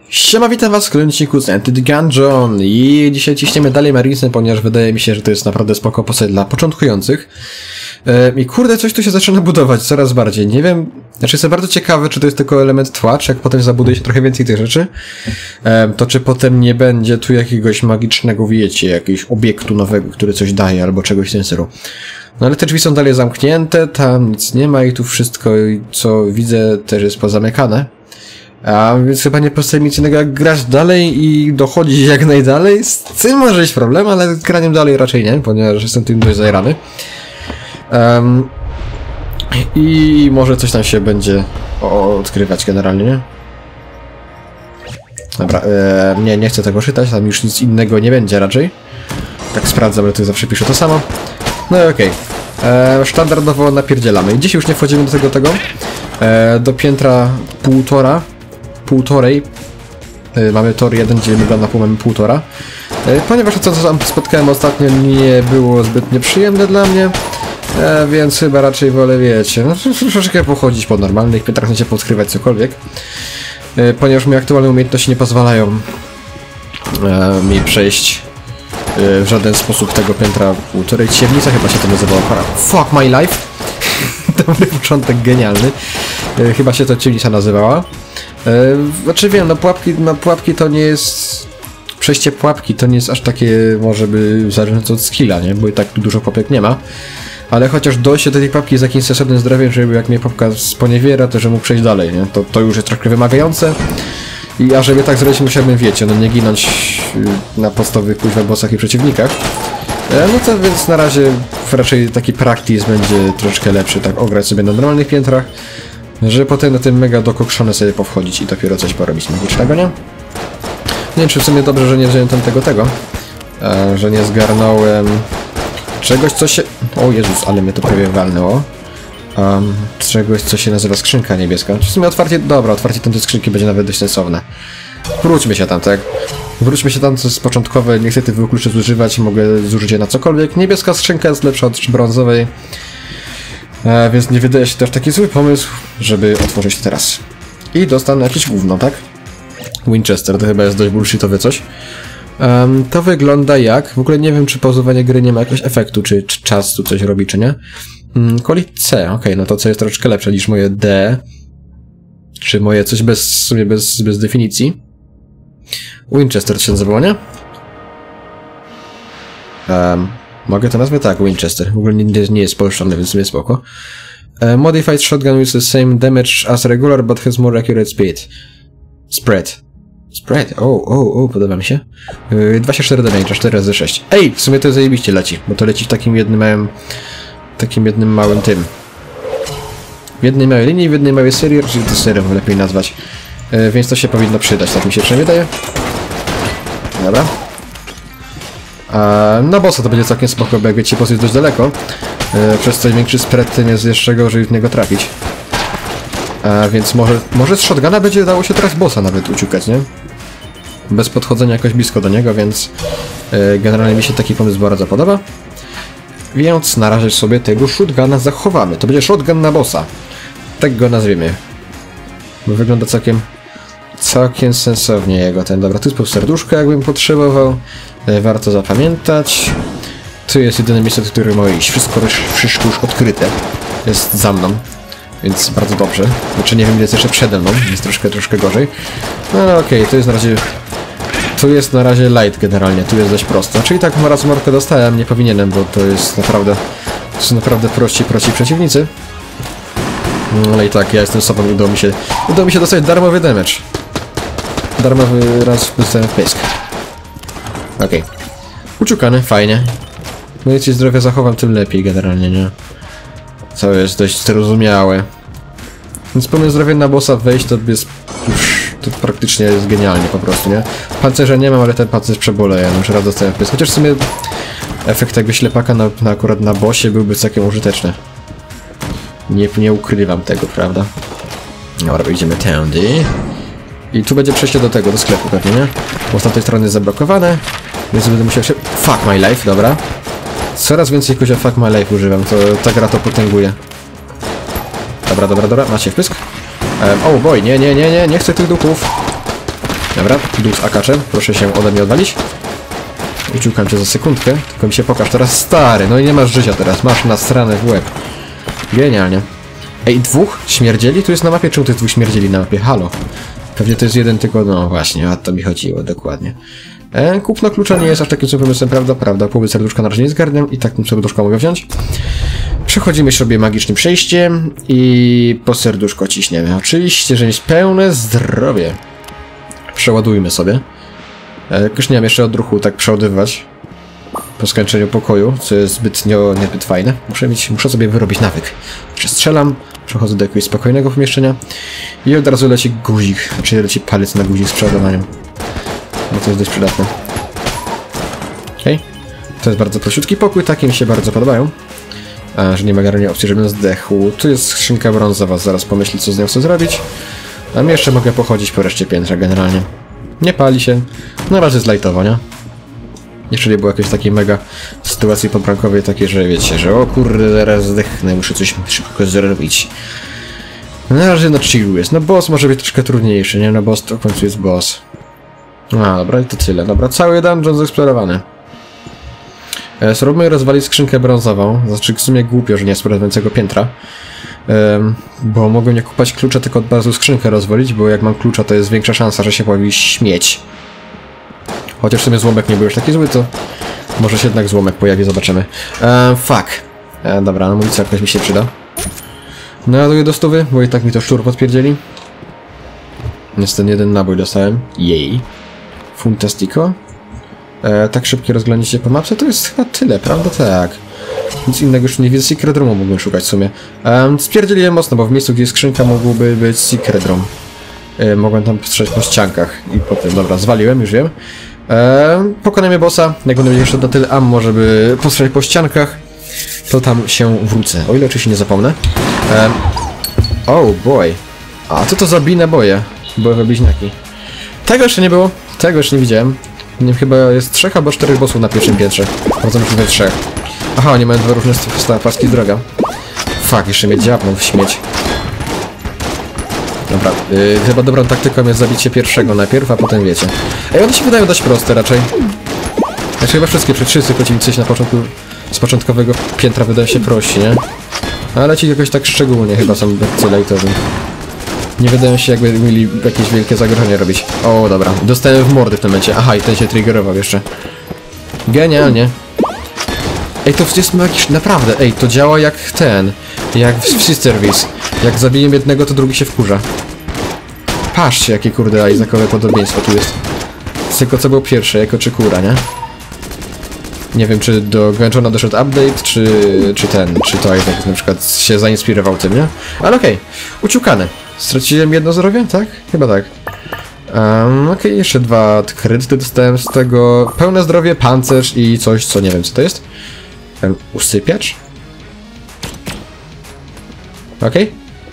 Siema, witam was w kolejnym odcinku z Enter the Gungeon i dzisiaj ciśniemy dalej Marinesem, ponieważ wydaje mi się, że to jest naprawdę spoko postać dla początkujących. I kurde, coś tu się zaczyna budować coraz bardziej. Nie wiem, znaczy jestem bardzo ciekawy, czy to jest tylko element tła, czy jak potem zabuduje się trochę więcej tych rzeczy, to czy potem nie będzie tu jakiegoś magicznego, wiecie, jakiegoś obiektu nowego, który coś daje, albo czegoś w tym stylu. No ale te drzwi są dalej zamknięte, tam nic nie ma i tu wszystko, co widzę, też jest pozamykane. A więc chyba nie pozostaje mi nic innego jak grać dalej i dochodzić jak najdalej. Z tym może być problem, ale z graniem dalej raczej nie, ponieważ jestem tym dość zajrany. I może coś tam się będzie odkrywać generalnie, nie? Dobra, nie chcę tego czytać, tam już nic innego nie będzie raczej. Tak sprawdzam, ale tu zawsze piszę to samo. No i okej. Standardowo napierdzielamy. I dziś już nie wchodzimy do tego. Do piętra półtorej. Mamy tor 1, gdzie wygląda pół, mamy półtora. Ponieważ to, co tam spotkałem ostatnio, nie było zbyt nieprzyjemne dla mnie. Więc chyba raczej wolę, wiecie, no, troszeczkę pochodzić po normalnych piętrach, nie się podskrywać cokolwiek. Ponieważ moje aktualne umiejętności nie pozwalają mi przejść w żaden sposób tego piętra półtorej. Ciemnica chyba się to nazywało. Fuck my life! Dobry początek, genialny. Chyba się to ciemnica nazywała. Znaczy wiem, pułapki to nie jest... Przejście pułapki to nie jest aż takie, może by zależące od skilla, nie? Bo i tak dużo pułapek nie ma. Ale chociaż dojście do tej pułapki z jakimś sensownym zdrowiem, żeby jak mnie pułapka sponiewiera, to że mógł przejść dalej, nie? To już jest trochę wymagające. I a żeby tak zrobić, musiałbym, wiecie, no nie ginąć na podstawowych kuźwa bossach i przeciwnikach. No to więc na razie raczej taki practice będzie troszeczkę lepszy, tak ograć sobie na normalnych piętrach, że potem na tym mega dokokszone sobie powchodzić i dopiero coś porobić magicznego, nie? Nie wiem, czy w sumie dobrze, że nie wziąłem tego, że nie zgarnąłem czegoś, co się... O Jezus, ale mnie to prawie walnęło. Czegoś, co się nazywa skrzynka niebieska. W sumie otwarcie tamtej skrzynki będzie nawet dość sensowne. Wróćmy się tam, tak? Wróćmy się tam, co jest początkowe, nie chcę tych kluczy zużywać, mogę zużyć je na cokolwiek. Niebieska skrzynka jest lepsza od brązowej, więc nie wydaje się też taki zły pomysł, żeby otworzyć to teraz. I dostanę jakieś gówno, tak? Winchester, to chyba jest dość bullshitowe coś. To wygląda jak... W ogóle nie wiem, czy pauzowanie gry nie ma jakiegoś efektu, czy czas tu coś robi, czy nie. Kolik C, okej, no to C jest troszeczkę lepsze niż moje D. Czy moje coś bez definicji. Winchester się nazywało, nie? Mogę to nazwać? Tak, Winchester. W ogóle nie jest polszczony, więc sobie spoko. Modified shotgun with the same damage as regular, but has more accurate speed. Spread. Podoba mi się. 24 damage, 4 razy 6. Ej, w sumie to zajebiście leci, bo to leci w takim jednym małym tym. W jednej małej linii, w jednej małej serii, czyli to serią lepiej nazwać. Więc to się powinno przydać, tak mi się przynajmniej wydaje. Dobra. No bossa to będzie całkiem spoko, bo jak wiecie, boss jest dość daleko. Przez co większy spread, tym jest jeszcze gorzej w niego trafić. Więc może z shotguna będzie dało się teraz bossa nawet uciukać, nie? Bez podchodzenia jakoś blisko do niego, więc generalnie mi się taki pomysł bardzo podoba. Więc na razie sobie tego shotguna zachowamy. To będzie shotgun na bossa. Tak go nazwiemy. Bo wygląda całkiem sensownie jego ten. Dobra, tu jest pół serduszka, jakbym potrzebował. Warto zapamiętać. Tu jest jedyne miejsce, do którego mogę iść. Wszystko już odkryte. Jest za mną. Więc bardzo dobrze. Znaczy nie wiem, ile jest jeszcze przede mną. Jest troszkę gorzej. No ale okej, to jest na razie... Tu jest na razie light generalnie. Tu jest dość prosto. Czyli tak raz morkę dostałem, nie powinienem, bo to jest naprawdę... To są naprawdę prości przeciwnicy. No ale i tak, ja jestem sobą i udało mi się dostać darmowy damage. Darmowy raz dostałem w pysk. Okej. Uciukany, fajnie. No i zdrowie zachowam, tym lepiej generalnie, nie? Co jest dość zrozumiałe. Więc pełne zdrowie na bossa wejść to jest... To praktycznie jest genialnie po prostu, nie? Pancerza nie mam, ale ten pancerz przeboleje, no już raz dostałem w pysk. Chociaż w sumie efekt tego ślepaka akurat na bossie byłby całkiem użyteczny. Nie ukrywam tego, prawda? Dobra, idziemy tędy. I tu będzie przejście do sklepu pewnie, nie? Bo z tamtej strony jest zablokowane, więc będę musiał się... Fuck my life, dobra. Coraz więcej kozia fuck my life używam, to ta gra to potęguje. Dobra, macie wpysk. Oh boy, nie chcę tych duchów. Dobra, dół z akaczem, proszę się ode mnie odwalić. Uciukam cię za sekundkę, tylko mi się pokaż teraz, stary, no i nie masz życia teraz, masz nasrane w łeb. Genialnie. Ej, dwóch śmierdzieli? Tu jest na mapie, czemu to jest dwóch śmierdzieli na mapie? Halo. Pewnie to jest jeden tylko, no właśnie, o to mi chodziło, dokładnie. Kupno klucza nie jest aż takim złym pomysłem, prawda? Połowy serduszka na razie nie zgarniam i tak tym serduszka mogę wziąć. Przechodzimy sobie magicznym przejściem i po serduszko ciśniemy. Oczywiście, że jest pełne zdrowie. Przeładujmy sobie. Jakoś nie mam jeszcze odruchu tak przeładowywać po skończeniu pokoju, co jest zbytnio niezbyt fajne. Muszę sobie wyrobić nawyk. Przestrzelam, przechodzę do jakiegoś spokojnego pomieszczenia i od razu leci guzik, czyli leci palec na guzik z przeładowaniem. No to jest dość przydatne. Okej. To jest bardzo prościutki pokój, takie mi się bardzo podobają. Że nie ma generalnie opcji, żebym zdechł. Tu jest skrzynka brązowa, zaraz pomyślę, co z nią chcę zrobić. A jeszcze mogę pochodzić po reszcie piętra generalnie. Nie pali się. Na razie jest lightowo, nie? Jeszcze nie było jakiejś takiej mega sytuacji poprankowej takiej, że wiecie, że o kurde, zaraz zdechnę, muszę coś szybko zrobić. Na razie na chillu jest. No boss może być troszkę trudniejszy, nie? No boss to w końcu jest boss. A, dobra, i to tyle. Dobra, cały dungeon zeksplorowany. Spróbujmy rozwalić skrzynkę brązową. Znaczy w sumie głupio, że nie jest większego piętra. Bo mogę nie kupować klucza, tylko od razu skrzynkę rozwalić, bo jak mam klucza, to jest większa szansa, że się pojawi śmieć. Chociaż w sumie złomek nie był już taki zły, to może się jednak złomek pojawi, zobaczymy. Fuck. Dobra, amunicja jakoś mi się przyda. Naładuję do 100, bo i tak mi to szczur podpierdzieli. Jest ten jeden nabój dostałem. Jej. Fantastico. Tak szybkie rozglądanie się po mapce to jest chyba tyle, prawda? Tak. Nic innego już nie widzę. Secret Roomu mógłbym szukać w sumie. Spierdzieliłem mocno, bo w miejscu, gdzie jest skrzynka, mógłby być Secret Room. Mogłem tam strzelać po ściankach i potem, dobra, zwaliłem, już wiem. Pokonamy bossa, jak będę miał jeszcze na tyle ammo, żeby postrzelać po ściankach, to tam się wrócę, o ile oczywiście nie zapomnę. Oh boy. A co to za bine boje? Bojowe bliźniaki. Tego jeszcze nie było, tego jeszcze nie widziałem. Nie, chyba jest 3 albo 4 bossów na pierwszym piętrze. Bardzo możliwe 3. Aha, oni mają 2 różne paski droga. Fuck, jeszcze mnie dziabną w śmieć. Dobra, chyba dobrą taktyką jest zabicie pierwszego najpierw, a potem wiecie. Ej, one się wydają dość proste raczej. Znaczy chyba wszyscy przeciwnicy na początku, z początkowego piętra wydają się prości, nie? Ale ci jakoś tak szczególnie chyba są bardzo lightowi. Nie wydają się jakby mieli jakieś wielkie zagrożenie robić. O, dobra, dostałem w mordy w tym momencie. Aha, i ten się triggerował jeszcze. Genialnie. Ej, to jest jakiś... Naprawdę, ej, to działa jak ten... Jak w Sistervis. Jak zabiję jednego, to drugi się wkurza. Patrzcie, jakie kurde Isaacowe podobieństwo tu jest. Tylko co było pierwsze, jako czy kura, nie? Nie wiem, czy do Gungeona doszedł update, czy to Isaac na przykład się zainspirował tym, nie? Ale okej. Uciukane. Straciłem 1 zdrowie, tak? Chyba tak. Okej, jeszcze 2 kredyty dostałem z tego. Pełne zdrowie, pancerz i coś, co nie wiem, co to jest. Usypiacz? Okej.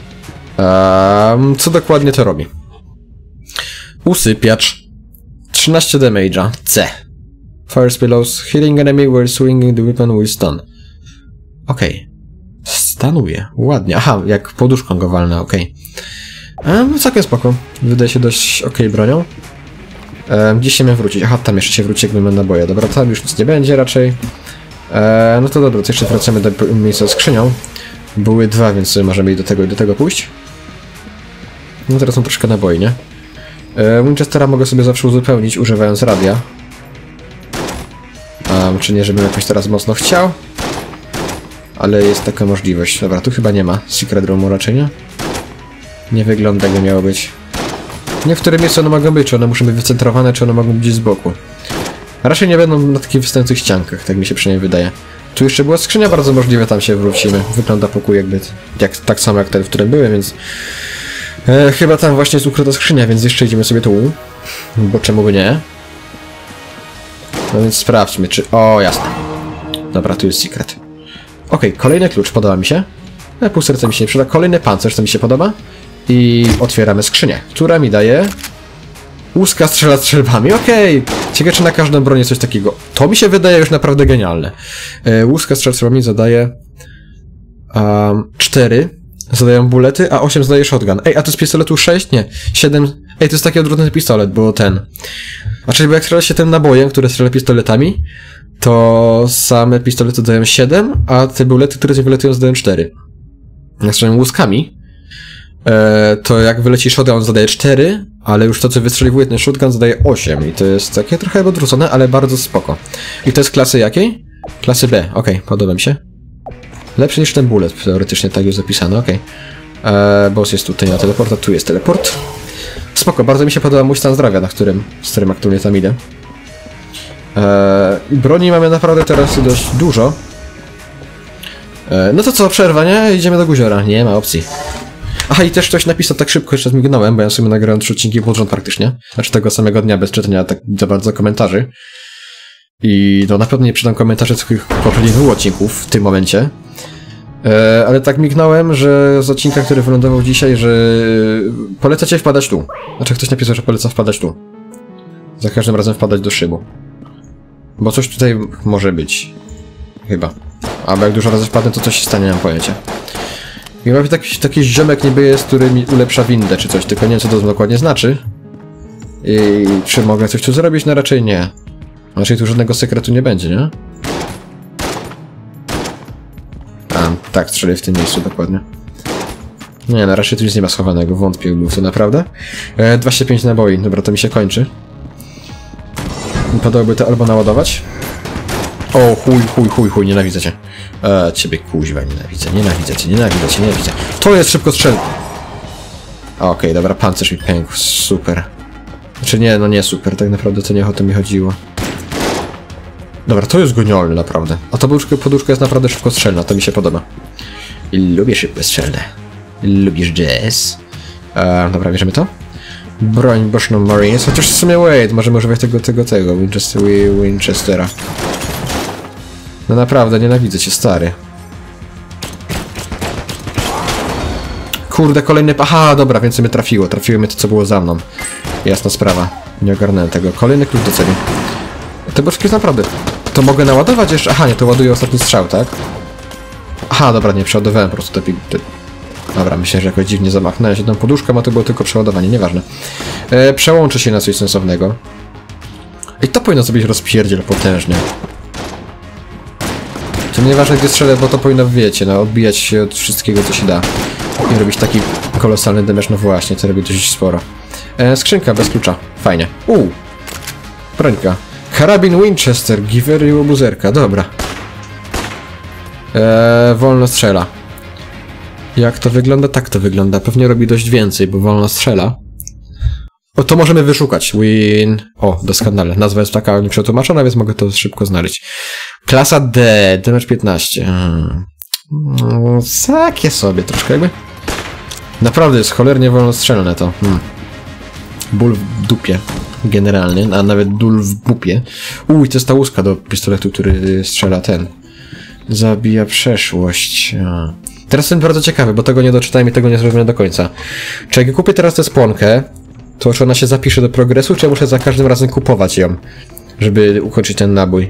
Co dokładnie to robi? Usypiacz. 13 damage'a. C. Fire spells. Healing enemy while swinging the weapon will stun. Okej. Stanuje. Ładnie. Aha, jak poduszką go walnę, okej. No całkiem spoko. Wydaje się dość okej bronią. Gdzieś się miałem wrócić. Aha, tam jeszcze się wróci, jakby mam naboje. Dobra, tam już nic nie będzie raczej. No to dobra, to jeszcze wracamy do miejsca z skrzynią. Były 2, więc możemy i do tego pójść. No teraz są troszkę naboi, nie? Winchestera mogę sobie zawsze uzupełnić, używając radia. Czy nie, żebym jakoś teraz mocno chciał. Ale jest taka możliwość. Dobra, tu chyba nie ma Secret Roomu raczej, nie? Nie wygląda, jakby miało być. Nie w którym miejscu one mogą być, czy one muszą być wycentrowane, czy one mogą być z boku. Raczej nie będą na takich wystających ściankach, tak mi się przynajmniej wydaje. Tu jeszcze była skrzynia, bardzo możliwe, tam się wrócimy. Wygląda pokój jakby tak samo jak ten, w którym byłem, więc... chyba tam właśnie jest ukryta skrzynia, więc jeszcze idziemy sobie tu. Bo czemu by nie? No więc sprawdźmy, czy... O, jasne. Dobra, tu jest secret. Okej, kolejny klucz, podoba mi się. Pół serca mi się nie przyda. Kolejny pancerz, co mi się podoba. I otwieramy skrzynię, która mi daje... Łuska strzela strzelbami, okej. Ciekawe, czy na każdą broń jest coś takiego. To mi się wydaje już naprawdę genialne. Łuska strzela strzelbami zadaje... 4 zadają bulety, a 8 zadaje shotgun. Ej, a to z pistoletu 6? Nie. 7 Ej, to jest taki odwrotny pistolet, bo ten... Znaczy, bo jak strzela się tym nabojem, które strzela pistoletami, to same pistolety dają 7, a te bulety, które cię wylatują, zadają 4. Jak strzelam łuskami, to jak wyleci shotgun, on zadaje 4, ale już to, co wystrzeliwuje ten shotgun, zadaje 8. I to jest takie trochę odwrócone, ale bardzo spoko. I to jest klasy jakiej? Klasy B. Okej, podoba mi się. Lepszy niż ten bullet, teoretycznie tak jest zapisane, okej. Boss jest tutaj na teleport, a tu jest teleport. Spoko, bardzo mi się podoba mój stan zdrowia, z którym aktualnie tam idę. Broni mamy naprawdę teraz dość dużo. No to co, przerwa, nie? Idziemy do guziora. Nie ma opcji. Aha, i też ktoś napisał tak szybko, jeszcze zmignąłem, bo ja sobie nagrałem 3 odcinki pod rząd praktycznie. Znaczy tego samego dnia, bez czytania tak za bardzo komentarzy. I no na pewno nie przydam komentarzy z poprzednich 2 odcinków w tym momencie. Ale tak mignąłem, że z odcinka, który wylądował dzisiaj, że polecacie wpadać tu. Znaczy ktoś napisał, że poleca wpadać tu. Za każdym razem wpadać do szybu. Bo coś tutaj może być. Chyba. Albo jak dużo razy wpadnę, to coś się stanie, nie mam pojęcia. I mam taki ziomek niby jest, który mi ulepsza windę czy coś, tylko nie wiem, co to dokładnie znaczy. I czy mogę coś tu zrobić? No raczej nie. Raczej tu żadnego sekretu nie będzie, nie? Tak, strzelę w tym miejscu dokładnie. Nie, na razie tu nic nie ma schowanego, wątpię, był to naprawdę. 25 naboi, dobra, to mi się kończy. Wypadałoby to albo naładować. O, chuj, nienawidzę cię. Ciebie kuźwa, nienawidzę cię. To jest szybko strzel. Okej, dobra, pancerz mi pękł, super. Znaczy nie, no nie super, tak naprawdę to nie o to mi chodziło. Dobra, to jest genialne, naprawdę. A ta poduszka jest naprawdę szybkostrzelna, to mi się podoba. I lubię szybkostrzelne. Lubisz jazz. Dobra, bierzemy to. Broń boczną Marines, chociaż w sumie wait, możemy używać tego Winchestera. No naprawdę, nienawidzę cię, stary. Kurde, kolejny... Aha, dobra, więc mnie trafiło. Trafiło mnie to, co było za mną. Jasna sprawa. Nie ogarnąłem tego. Kolejny klucz do celi. Te boczki jest naprawdę... To mogę naładować jeszcze? Aha, nie, to ładuję ostatni strzał, tak? Aha, dobra, nie, przeładowałem po prostu te... Dobra, myślę, że jakoś dziwnie zamachnąłem się tą poduszką, a to było tylko przeładowanie, nieważne. Przełączę się na coś sensownego. I to powinno sobie rozpierdziel potężnie. To nieważne, gdzie strzelę, bo to powinno, wiecie, no, odbijać się od wszystkiego, co się da. I robić taki kolosalny damage, no właśnie, to robi dość sporo. Skrzynka bez klucza, fajnie. Brońka. Karabin Winchester, giwer i łobuzerka, dobra. Wolno strzela. Jak to wygląda? Tak to wygląda. Pewnie robi dość więcej, bo wolno strzela. O, to możemy wyszukać. O, doskonale. Nazwa jest taka nieprzetłumaczona, więc mogę to szybko znaleźć. Klasa D, damage 15. Takie sobie troszkę jakby. Naprawdę jest cholernie wolnostrzelne to. Ból w dupie. Generalnie, a nawet dól w bupie. To jest ta łuska do pistoletu, który strzela ten. Zabija przeszłość. Teraz jestem bardzo ciekawy, bo tego nie doczytałem i tego nie zrozumiałem do końca. Czy jak kupię teraz tę spłonkę, to czy ona się zapisze do progresu, czy ja muszę za każdym razem kupować ją, żeby ukończyć ten nabój?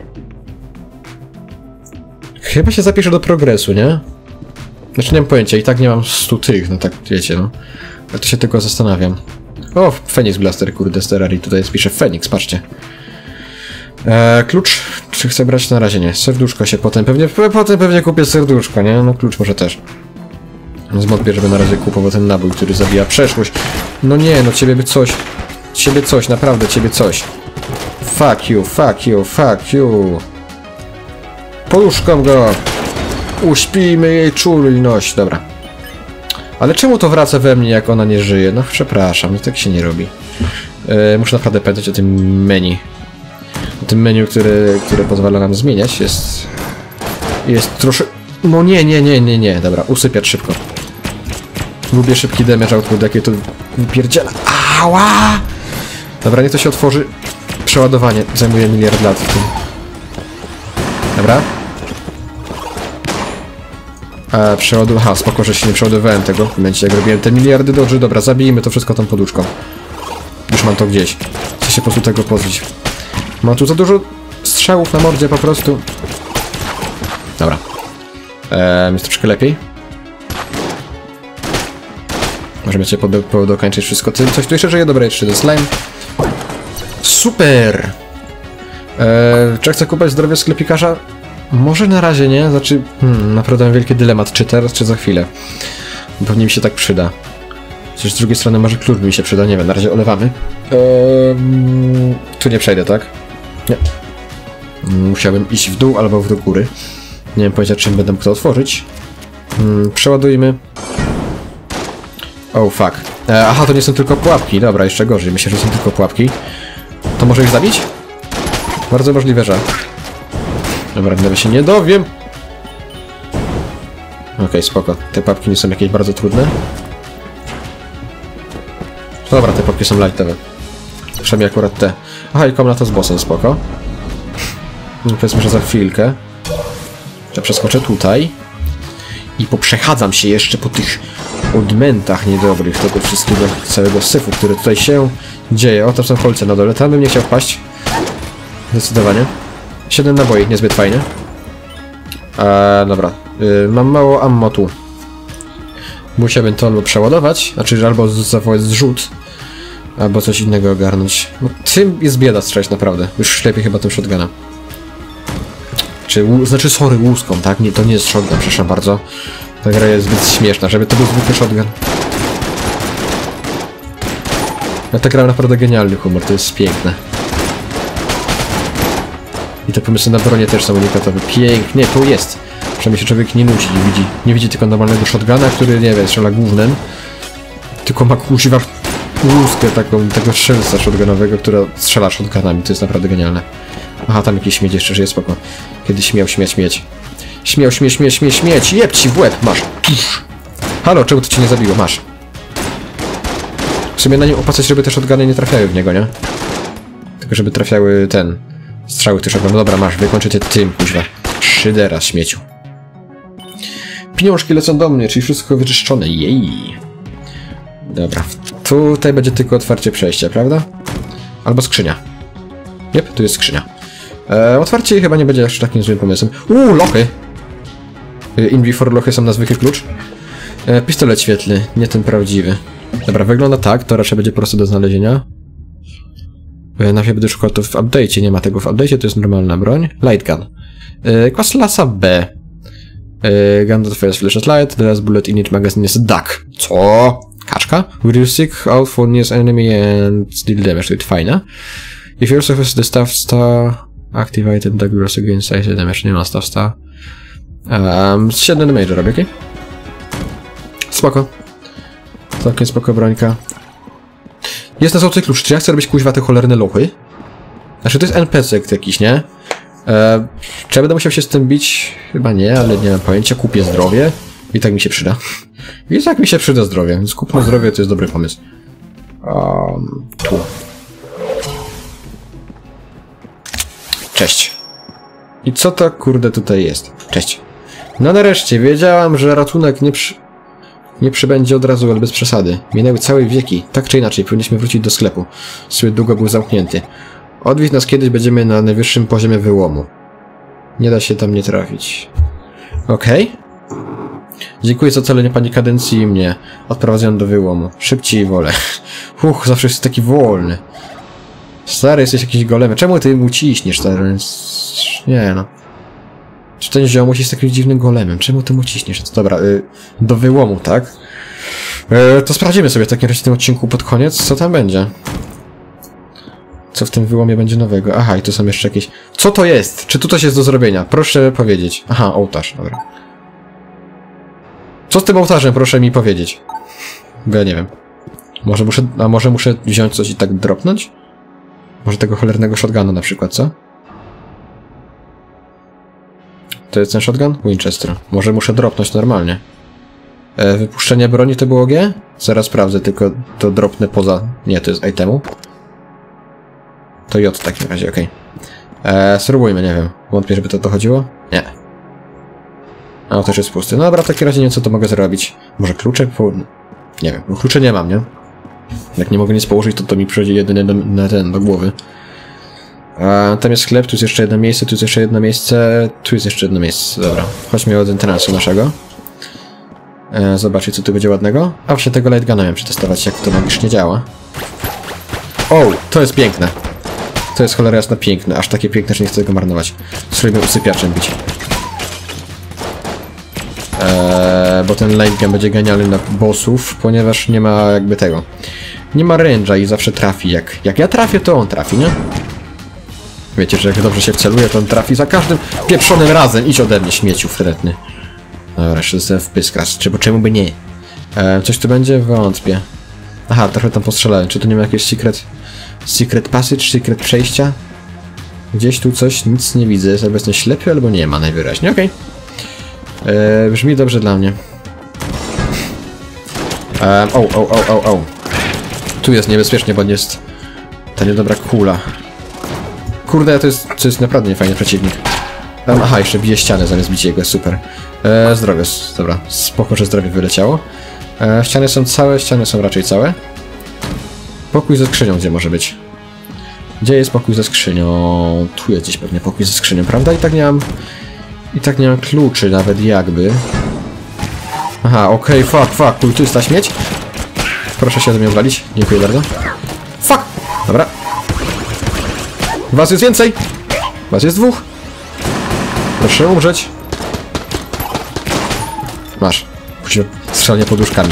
Chyba się zapisze do progresu, nie? Znaczy nie mam pojęcia, i tak nie mam 100 tych, no tak wiecie, no. Ale to się tylko zastanawiam. O, Phoenix Blaster, kurde, z Terrarii, tutaj pisze Phoenix, patrzcie. Klucz, czy chcę brać? Na razie nie. Serduszko się potem pewnie kupię serduszko, nie? No klucz może też. Zwątpię, żeby na razie kupował ten nabój, który zabija przeszłość. No nie, no ciebie by coś. Ciebie coś, naprawdę ciebie coś. Fuck you. Poduszką go. Uśpijmy jej czujność. Dobra. Ale czemu to wraca we mnie, jak ona nie żyje? No przepraszam, tak się nie robi. Muszę naprawdę pamiętać o tym menu. O tym menu, które pozwala nam zmieniać. Jest troszkę... No nie. Dobra, usypiać szybko. Lubię szybki damage output, jakie to wypierdziela. Ała! Dobra, niech to się otworzy. Przeładowanie zajmuje miliard lat w tym. Dobra. Aha, spoko, że się nie przeładowałem tego w momencie, jak robiłem te miliardy dodży. Dobra, zabijmy to wszystko tą poduszką. Już mam to gdzieś. Chcę się po prostu tego pozbyć. Mam tu za dużo strzałów na mordzie po prostu. Dobra. Jest troszkę lepiej. Możemy cię dokończyć wszystko. Coś tu jeszcze żyje? Dobra, jeszcze ten slime. Super! Czy chcę kupować zdrowie sklepikarza? Może na razie nie, znaczy... naprawdę mam wielki dylemat, czy teraz, czy za chwilę. Pewnie mi się tak przyda. Chociaż z drugiej strony może klucz mi się przyda, nie wiem, na razie olewamy. Tu nie przejdę, tak? Nie. Musiałbym iść w dół albo do góry. Nie wiem powiedzieć, czym będę mógł to otworzyć. Przeładujmy. Oh fuck. Aha, to nie są tylko pułapki. Dobra, jeszcze gorzej. Myślę, że są tylko pułapki. To może ich zabić? Bardzo możliwe, że... Dobra, nawet się nie dowiem. Okej, spoko. Te pułapki nie są jakieś bardzo trudne. Dobra, te pułapki są lightowe. Przynajmniej akurat te. Aha, i komnata z bossem, spoko. Powiedzmy, że za chwilkę. Ja przeskoczę tutaj. I poprzechadzam się jeszcze po tych odmętach niedobrych tego wszystkiego, całego syfu, który tutaj się dzieje. O, tam są kolce na dole. Tam bym nie chciał wpaść. Zdecydowanie. 7 naboi, niezbyt fajnie. Dobra. Mam mało ammo tu. Musiałbym to albo przeładować, znaczy albo zawołać zrzut, albo coś innego ogarnąć. No, tym jest bieda strzelać naprawdę. Już lepiej chyba tym shotgunem. Znaczy, sorry, łuską, tak? Nie, to nie jest shotgun, przepraszam bardzo. Ta gra jest zbyt śmieszna, żeby to był zwykły shotgun. Ja ta gra ma naprawdę genialny humor, to jest piękne. I te pomysły na bronię też są unikatowe. Pięknie, to jest. Przynajmniej się człowiek nie nudzi, nie widzi tylko normalnego shotguna, który, nie wiem, strzela głównym. Tylko ma kuźwa łuskę taką, tego strzelca shotgunowego, która strzela shotgunami. To jest naprawdę genialne. Aha, tam jakiś śmieć jeszcze żyje, spoko. Kiedy śmiał śmieć. Śmiał śmieć. Jeb ci w łeb, masz. Pff. Halo, czemu to cię nie zabiło? Masz. W sumie na nim opłacać, żeby te shotguny nie trafiały w niego, nie? Tylko żeby trafiały strzały tych shotgunów. Dobra, masz, wykończycie tym, kuźwa. 3D raz, śmieciu. Pieniążki lecą do mnie, czyli wszystko wyczyszczone. Jej. Dobra, tutaj będzie tylko otwarcie przejścia, prawda? Albo skrzynia. Jep, tu jest skrzynia. Otwarcie chyba nie będzie aż takim złym pomysłem. Lochy! In-before lochy są na zwykły klucz. Pistolet świetlny, nie ten prawdziwy. Dobra, wygląda tak, to raczej będzie prosto do znalezienia. Najpierw będę szukał to w update'cie, nie ma tego w update'cie, to jest normalna broń. Light gun. Kwas klasa B. Gun that fires flash light, the last bullet in each magazine is duck. Co? Kaczka? Will you seek out for nearest enemy and deal damage to it? Fajne. If your surface the staff star activated, duck will also gain size damage. Nie ma staff star. 7 damage robię, okej? Spoko. Całkiem spoko brońka. Jest na złoty klucz. Czy ja chcę robić kuźwa te cholerne lochy? Znaczy to jest NPC jakiś, nie? Czy ja będę musiał się z tym bić? Chyba nie, ale nie mam pojęcia. Kupię zdrowie. I tak mi się przyda. I tak mi się przyda zdrowie. Więc kupno zdrowie to jest dobry pomysł. Tu. Cześć. I co to kurde tutaj jest? Cześć. No nareszcie, wiedziałam, że ratunek nie przybędzie od razu, ale bez przesady. Minęły całe wieki. Tak czy inaczej, powinniśmy wrócić do sklepu. Słyt długo był zamknięty. Odwiedź nas kiedyś, będziemy na najwyższym poziomie wyłomu. Nie da się tam nie trafić. Okej. Dziękuję za ocalenie pani kadencji i mnie. Odprowadzę do wyłomu. Szybciej wolę. Zawsze jest taki wolny. Stary, jesteś jakiś golemem. Czemu ty mu ciśniesz, stary? Nie no. Czy ten ziomuś jest takim dziwnym golemem? Czemu ty mu ciśniesz? Dobra, do wyłomu, tak? To sprawdzimy sobie w takim razie w tym odcinku pod koniec, co tam będzie. Co w tym wyłomie będzie nowego? Aha, i tu są jeszcze jakieś... Co to jest? Czy tu coś jest do zrobienia? Proszę powiedzieć. Aha, ołtarz, dobra. Co z tym ołtarzem, proszę mi powiedzieć? Bo ja nie wiem. Może muszę wziąć coś i tak dropnąć? Może tego cholernego shotguna na przykład, co? To jest ten shotgun? Winchester. Może muszę dropnąć normalnie. Wypuszczenie broni to było G? Zaraz sprawdzę, tylko to dropnę poza... Nie, to jest itemu. To J w takim razie, okej. Spróbujmy, nie wiem. Wątpię, żeby to chodziło? Nie. A, też jest pusty. No dobra, w takim razie nie wiem, co to mogę zrobić. Może klucze? Nie wiem, bo klucze nie mam, nie? Jak nie mogę nic położyć, to mi przychodzi jedynie do głowy. Tam jest sklep, tu jest jeszcze jedno miejsce, tu jest jeszcze jedno miejsce, tu jest jeszcze jedno miejsce. Dobra, chodźmy od entrance'u naszego. Zobaczcie, co tu będzie ładnego. A właśnie tego lightguna miałem przetestować, jak to magicznie działa. O, to jest piękne. To jest cholera jasna piękne. Aż takie piękne, że nie chcę tego marnować. Spróbujmy usypiaczem być. Bo ten lightgun będzie genialny na bossów, ponieważ nie ma jakby tego. Nie ma range'a i zawsze trafi. Jak ja trafię, to on trafi, nie? Wiecie, że jak dobrze się wceluje, to on trafi za każdym pieprzonym razem. Idź ode mnie, śmieciu wredny. Dobra, jeszcze zostałem w pyskras. Czemu by nie? Coś tu będzie? Wątpię. Aha, trochę tam postrzelałem. Czy tu nie ma jakiegoś secret passage, secret przejścia? Gdzieś tu coś, nic nie widzę. Jest albo jestem ślepy, albo nie ma najwyraźniej. Okej. Brzmi dobrze dla mnie. Tu jest niebezpiecznie, bo jest ta niedobra kula. Kurde, to jest naprawdę niefajny przeciwnik. Aha, jeszcze bije ścianę zamiast bić jego, super. Zdrowie, dobra, spoko, że zdrowie wyleciało. Ściany są całe, ściany są raczej całe. Pokój ze skrzynią, gdzie może być? Gdzie jest pokój ze skrzynią? Tu jest gdzieś pewnie pokój ze skrzynią, prawda? I tak nie mam kluczy nawet jakby. Aha, okej, fuck, kultysta śmieć. Proszę się ode mnie odwalić, dziękuję bardzo. Fuck! Dobra. Was jest więcej! Was jest dwóch! Proszę umrzeć. Masz. Musimy strzelanie poduszkami.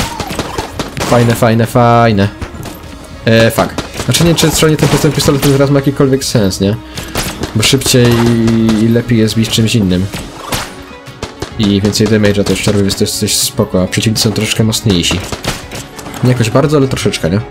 Fajne. Fuck. Znaczy nie wiem, czy strzelanie tym pistoletem teraz ma jakikolwiek sens, nie? Bo szybciej i lepiej jest bić czymś innym. I więcej damage'a też czerwy, więc to jest coś spoko, a przeciwnicy są troszeczkę mocniejsi. Nie jakoś bardzo, ale troszeczkę, nie?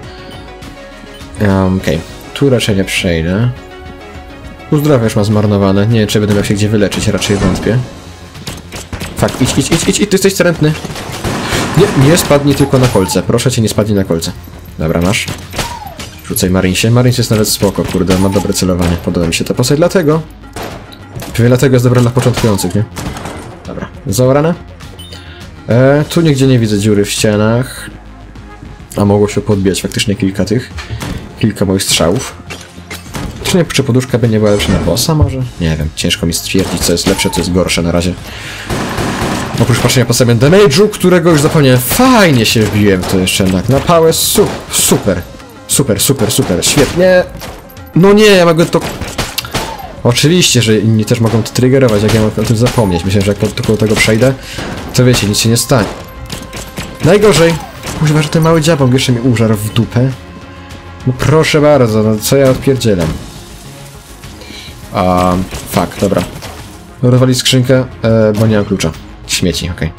Okej. Tu raczej nie przejdę. Uzdrowia już ma zmarnowane. Nie wiem, czy będę miał się gdzie wyleczyć, raczej wątpię. Fuck, idź, ty jesteś cerentny. Nie spadnij tylko na kolce. Proszę cię, nie spadnij na kolce. Dobra, masz. Rzucaj Marinsie. Marins jest nawet spoko, kurde, ma dobre celowanie. Podoba mi się ta postać, dlatego. Pewnie dlatego jest dobra dla początkujących, nie? Dobra, zaorane. Tu nigdzie nie widzę dziury w ścianach. A mogło się podbijać faktycznie kilka moich strzałów. Czy poduszka by nie była lepsza na bossa może? Nie wiem, ciężko mi stwierdzić, co jest lepsze, co jest gorsze na razie. Oprócz patrzenia po sobie damage'u, którego już zapomniałem, fajnie się wbiłem to jeszcze jednak na pałę, super, świetnie. No nie, ja mogę to... Oczywiście, że inni też mogą to triggerować, jak ja mogę o tym zapomnieć. Myślę, że jak tylko tego przejdę, to wiecie, nic się nie stanie. Najgorzej, używa, że ten mały dziabą jeszcze mi użarł w dupę. No proszę bardzo, no co ja odpierdzielam. Fuck, dobra. Rozwalić skrzynkę, bo nie mam klucza. Śmieci, okej.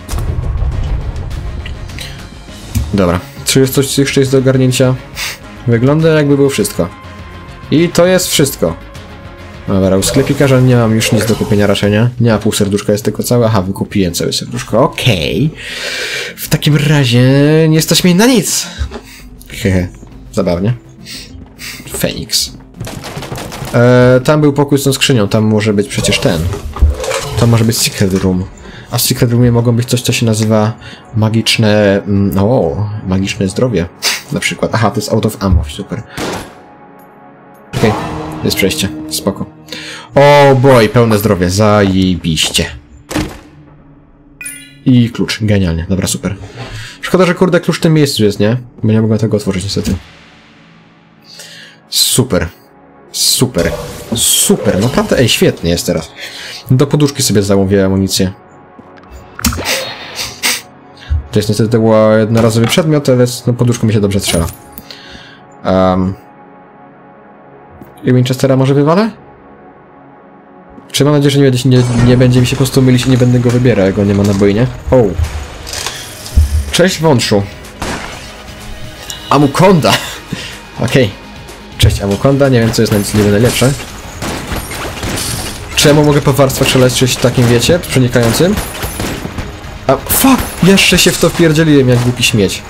Dobra, czy jest coś jeszcze jest do ogarnięcia? Wygląda jakby było wszystko. I to jest wszystko. Dobra, u sklepikarza nie mam już nic do kupienia raczej, nie? Nie ma pół serduszka, jest tylko całe. Aha, wykupiłem całe serduszko, okej. W takim razie nie stać mnie na nic. Hehe, zabawnie. Feniks. Tam był pokój z tą skrzynią, tam może być przecież ten. Tam może być Secret Room. A w Secret Roomie mogą być coś, co się nazywa magiczne... magiczne zdrowie. Na przykład. Aha, to jest out of ammo, super. Okej, jest przejście, spoko. O boy, pełne zdrowie, zajebiście. I klucz, genialnie, dobra, super. Szkoda, że kurde klucz w tym miejscu jest, nie? Bo nie mogłem tego otworzyć niestety. Super, naprawdę, ej, świetnie jest teraz. Do poduszki sobie zamówię amunicję. To jest niestety jednorazowy przedmiot, ale no, poduszką mi się dobrze strzela. I Winchestera może wywalę? Czy mam nadzieję, że nie będzie mi się po prostu mylić i nie będę go wybierał, jak go nie ma na boinie? O! Cześć wątrzu! Amukonda! Okej. Cześć Amukonda, nie wiem co jest niby najlepsze. Czemu mogę po warstwach strzelać czymś takim, wiecie, przenikającym? A fuck! Jeszcze się w to wpierdzieliłem jak głupi śmieć.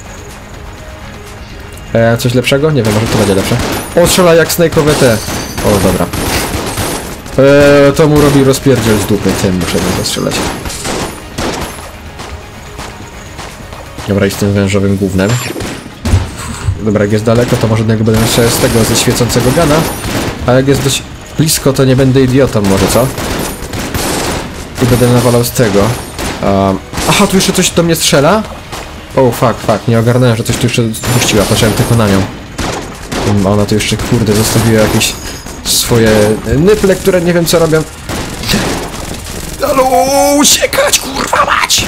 Coś lepszego? Nie wiem, może to będzie lepsze. O, strzela jak snake'owe te. O, dobra. To mu robi rozpierdziel z dupy, tym muszę go strzelać. Dobra, i z tym wężowym gównem. Dobra, jak jest daleko, to może będę strzelać z tego, ze świecącego gana. A jak jest dość blisko, to nie będę idiotą może, co? I będę nawalał z tego. Aha, tu jeszcze coś do mnie strzela? O, fuck, nie ogarnąłem, że coś tu jeszcze puściła, patrzyłem tylko na nią. A ona tu jeszcze, kurde, zostawiła jakieś swoje nyple, które nie wiem co robią. Halo, uciekać, kurwa mać!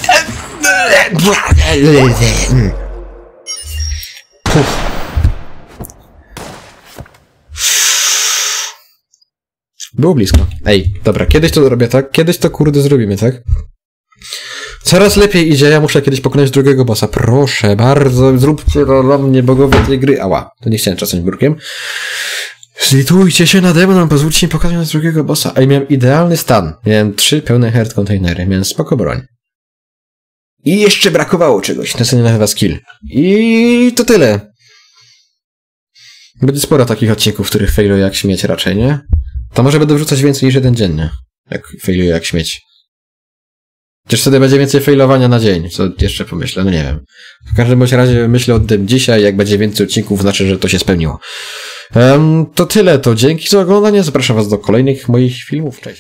Było blisko. Ej, dobra, kiedyś to robię, tak? Kiedyś to, kurde, zrobimy, tak? Coraz lepiej idzie, ja muszę kiedyś pokonać drugiego bossa. Proszę bardzo, zróbcie to dla mnie, bogowie tej gry. Ała, to nie chciałem czasem brukiem. Zlitujcie się nade mną, pozwólcie mi pokonać drugiego bossa. A ja miałem idealny stan. Miałem 3 pełne heart containery, miałem spoko broń. I jeszcze brakowało czegoś, to się nazywa skill. I to tyle. Będzie sporo takich odcinków, w których failuję jak śmieć raczej, nie? To może będę wrzucać więcej niż jeden dziennie. Jak failuję jak śmieć. Chociaż wtedy będzie więcej failowania na dzień, co jeszcze pomyślę, no nie wiem. W każdym bądź razie myślę o tym dzisiaj, jak będzie więcej odcinków, znaczy, że to się spełniło. To tyle, to dzięki za oglądanie, zapraszam was do kolejnych moich filmów, cześć.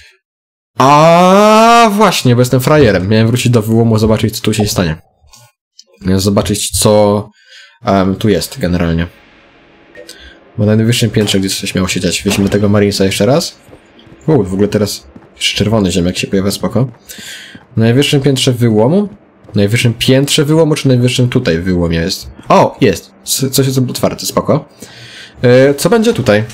A właśnie, bo jestem frajerem, miałem wrócić do wyłomu, zobaczyć co tu się stanie. Zobaczyć co tu jest generalnie. Bo na najwyższym piętrze, gdzie coś miało się dziać, weźmy tego Marinesa jeszcze raz. W ogóle teraz jeszcze czerwony ziemek się pojawia, spoko. Na najwyższym piętrze wyłomu? Na najwyższym piętrze wyłomu, czy na najwyższym tutaj wyłomie jest? O, jest! Coś jest otwarte, spoko. Co będzie tutaj?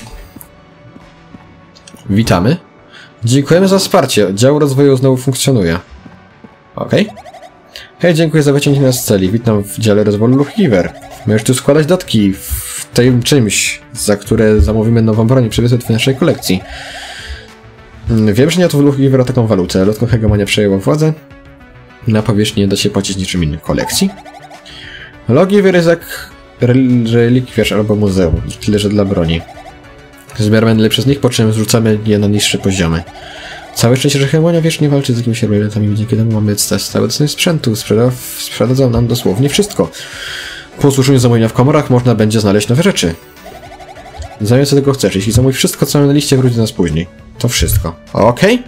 Witamy. Dziękujemy za wsparcie. Dział rozwoju znowu funkcjonuje. Okej. Hej, dziękuję za wyciągnięcie nas z celi. Witam w dziale rozwoju Lookgiver. Możesz tu składać datki w tym czymś, za które zamówimy nową broń i przywiozę do naszej kolekcji. Wiem, że nie to Lookgiver taką walutę. Lotką hegemonia przejęła władzę. Na powierzchni nie da się płacić niczym innym kolekcji. Lookgiver jest jak relikwiarz albo muzeum. Tyle, że dla broni. Zbieramy najlepsze z nich, po czym zrzucamy je na niższe poziomy. Całe szczęście, że hegemonia wiecznie walczy z jakimiś rebeliantami, dzięki temu mamy stałe ceny sprzętu. Sprzedadzą nam dosłownie wszystko. Po służeniu zamówienia w komorach można będzie znaleźć nowe rzeczy. Zamiast tego chcesz, jeśli zamówisz wszystko, co mamy na liście, wróci do nas później. To wszystko. Okej.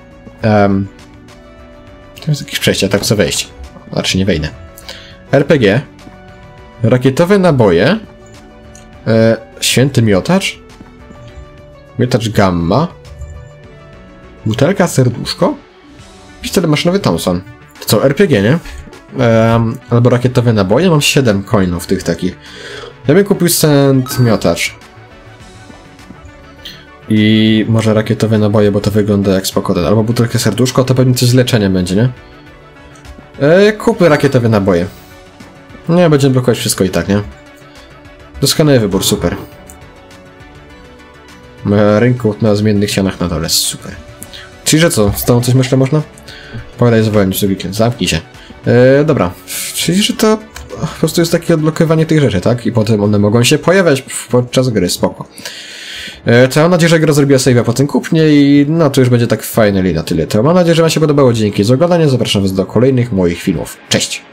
To jest jakieś przejście, tak chcę wejść. Znaczy nie wejdę. RPG. Rakietowe naboje. Święty miotacz. Miotacz gamma. Butelka serduszko. Pistolet maszynowy Thompson. To co, RPG, nie? Albo rakietowe naboje. Mam 7 coinów tych takich. Ja bym kupił cent miotacz. I może rakietowe naboje, bo to wygląda jak spoko. Albo butelkę serduszko, to pewnie coś z leczeniem będzie, nie? Kupmy rakietowe naboje. Nie, będziemy blokować wszystko i tak, nie? Doskonały wybór, super. Rynku na zmiennych ścianach na dole, super. Czyli że co, z tą coś myślę można? Pogadaj z wojem, zamknij się. Dobra, czyli że to po prostu jest takie odblokowanie tych rzeczy, tak? I potem one mogą się pojawiać podczas gry, spoko. To mam nadzieję, że gra zrobiła save'a po tym kupnie i no to już będzie tak finally na tyle. To mam nadzieję, że wam się podobało, dzięki za oglądanie, zapraszam was do kolejnych moich filmów. Cześć!